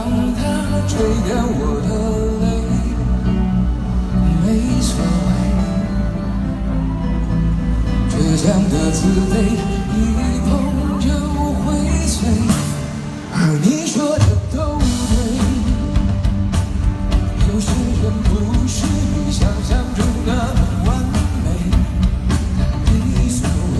它吹干我的泪，没所谓。倔强的自卑，一碰就会碎。而你说的都对，有些人不是你想象中那么完美，没所谓。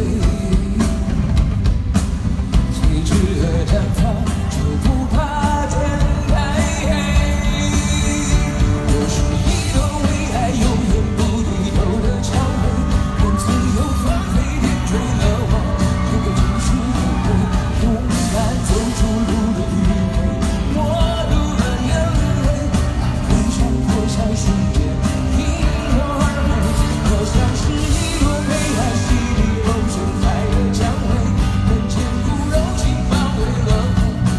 最值得绽放。 不怕天太黑，我是一朵为爱永远不低头的蔷薇，任自由放飞点缀了我这个城市的灰，勇敢走出路的余晖，我流了眼泪，悲伤破晓瞬间因我而美，我像是一朵被爱洗礼后盛开的蔷薇，人间骨肉情包围了我。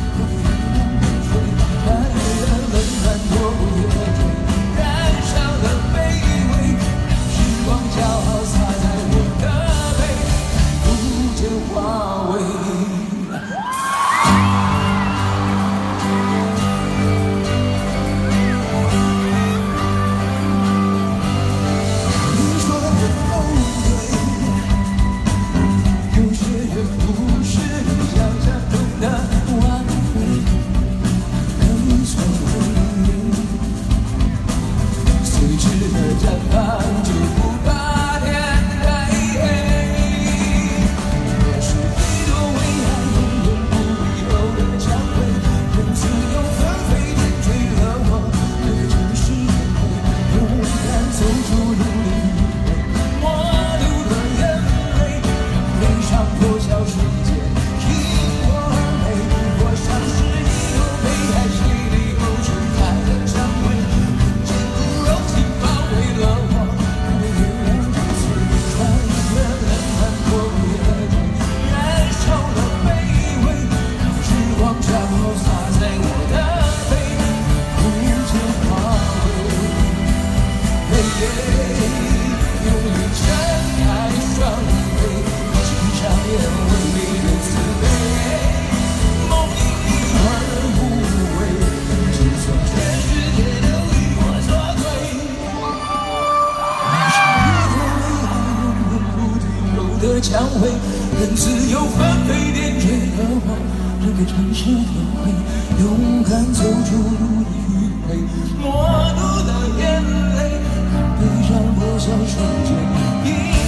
蔷薇，任自由纷飞点缀了我这个城市的灰，勇敢走出路的余晖，抹不到眼泪，悲伤破晓瞬间。